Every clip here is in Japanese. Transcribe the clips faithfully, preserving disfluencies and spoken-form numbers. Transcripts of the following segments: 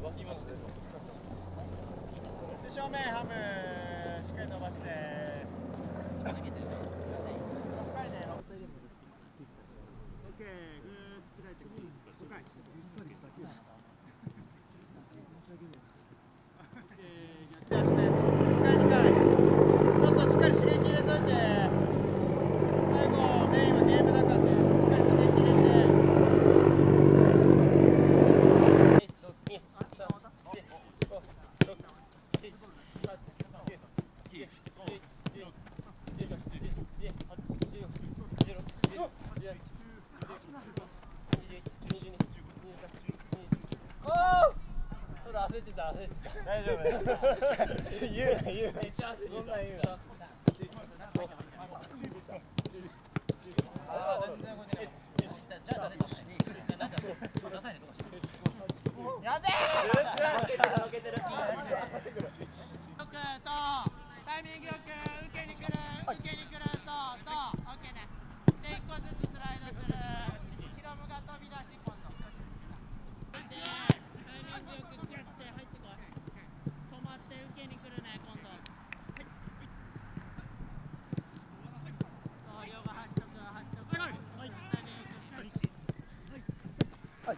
正面ハムしっかり伸ばして。大丈夫。言うな言うな。そんなん言うな。やべえ。タイミングよく受けに来る受けに来るそうそうオッケーね。で一個ずつスライドする。ヒロムが飛び出し今度。タイミングよくギャッて入ってこい。止まって受けに来るね今度。そう両が走っとく走っとく。はい。タイミングよく。はい。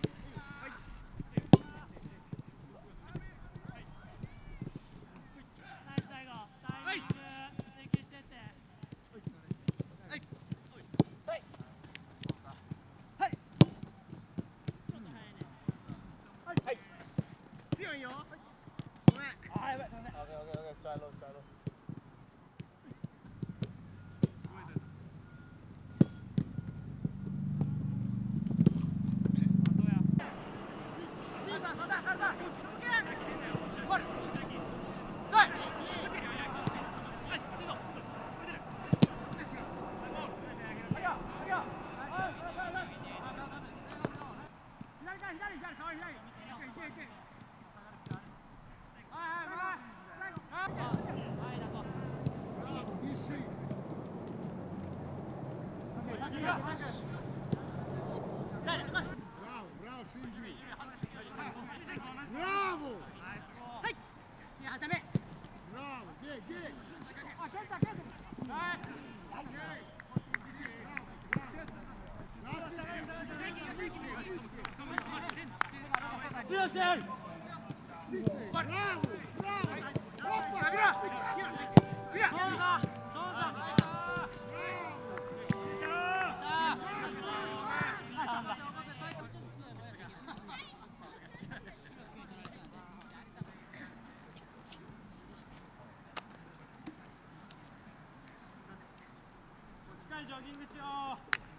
ジョギングしよう。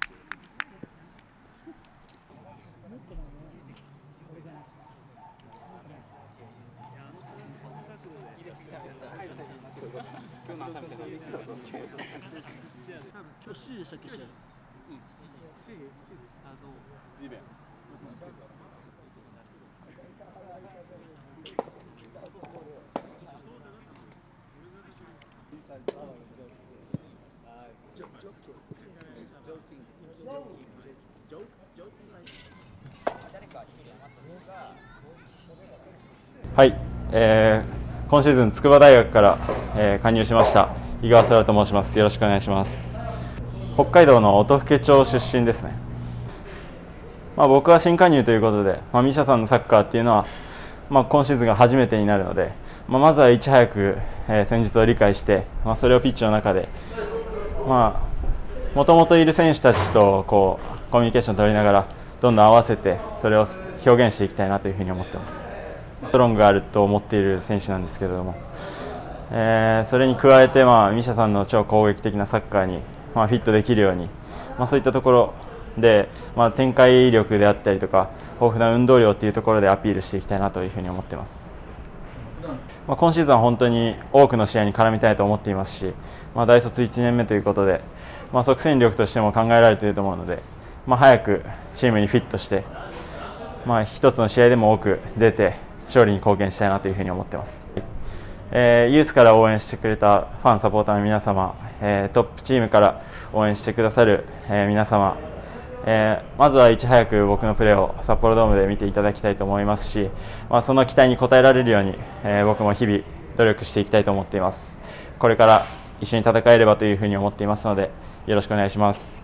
今日 C でしたっけ？ C。うん。C。あの。ジベ。 はい、えー、今シーズン筑波大学から、えー、加入しました井川空と申します。よろしくお願いします。北海道の音更町出身ですね。まあ、僕は新加入ということで、まあ、ミシャさんのサッカーっていうのは、まあ、今シーズンが初めてになるので、まあ、まずはいち早く、えー、戦術を理解して、まあ、それをピッチの中でまあもともといる選手たちとこうコミュニケーションを取りながらどんどん合わせてそれを表現していきたいなというふうに思っています。ストロングがあると思っている選手なんですけれども、えー、それに加えて、まあ、ミシャさんの超攻撃的なサッカーに、まあ、フィットできるように、まあ、そういったところで、まあ、展開力であったりとか豊富な運動量というところでアピールしていきたいなというふうに思っています。まあ、今シーズンは本当に多くの試合に絡みたいと思っていますし、まあ、大卒いちねんめということで、まあ、即戦力としても考えられていると思うので、まあ、早くチームにフィットして、まあ、一つの試合でも多く出て勝利に貢献したいなというふうに思っています。えー、ユースから応援してくれたファンサポーターの皆様、えー、トップチームから応援してくださる、えー、皆様、 えー、まずはいち早く僕のプレーを札幌ドームで見ていただきたいと思いますし、まあ、その期待に応えられるように、えー、僕も日々努力していきたいと思っています。これから一緒に戦えればというふうに思っていますので、よろしくお願いします。